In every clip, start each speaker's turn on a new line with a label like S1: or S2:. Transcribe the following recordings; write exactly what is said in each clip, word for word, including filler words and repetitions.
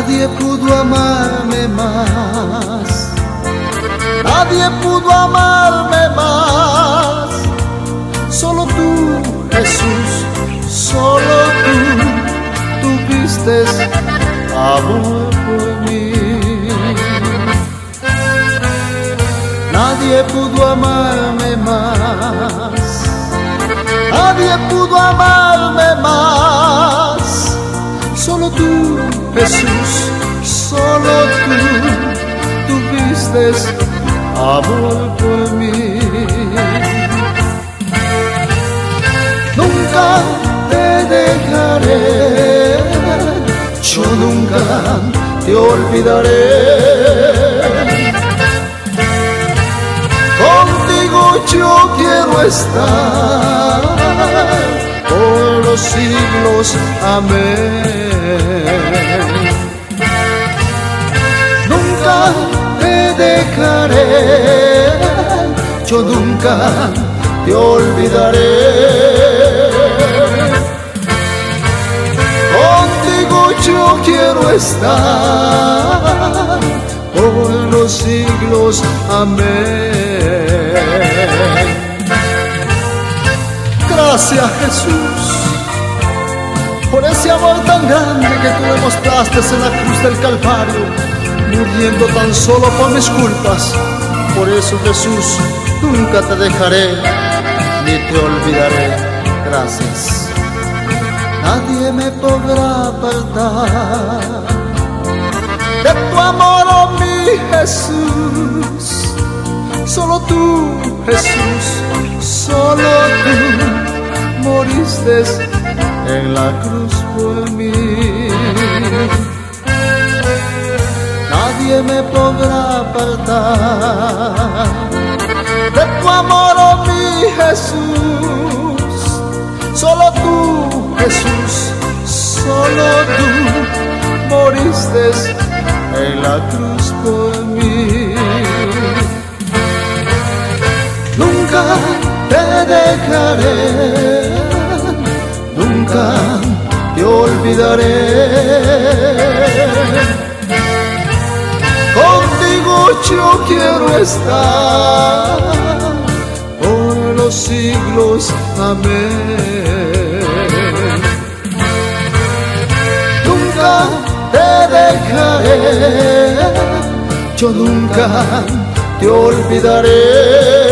S1: Nadie pudo amarme más, nadie pudo amarme más. Solo tú, Jesús, solo tú tuviste amor por mí. Nadie pudo amarme más, nadie pudo amarme más. Solo tú, Jesús, solo tú tuviste amor por mí. Nunca te dejaré, yo nunca te olvidaré. Contigo yo quiero estar por los siglos, amén. Nunca te dejaré, yo nunca te olvidaré. Contigo yo quiero estar por los siglos, amén. Gracias, Jesús, por ese amor tan grande que tú demostraste en la cruz del Calvario, muriendo tan solo por mis culpas. Por eso, Jesús, nunca te dejaré ni te olvidaré. Gracias. Nadie me podrá apartar de tu amor, oh mi Jesús. Solo tú, Jesús, solo tú moriste en la cruz por mí. Nadie me podrá apartar de tu amor, oh mi Jesús. Solo tú, Jesús, solo tú moriste en la cruz por mí. Nunca te dejaré, nunca te olvidaré. Contigo yo quiero estar por los siglos, amén. Nunca te dejaré, yo nunca te olvidaré.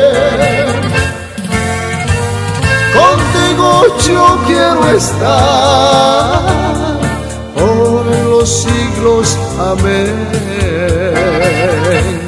S1: Contigo yo quiero estar por los siglos, amén.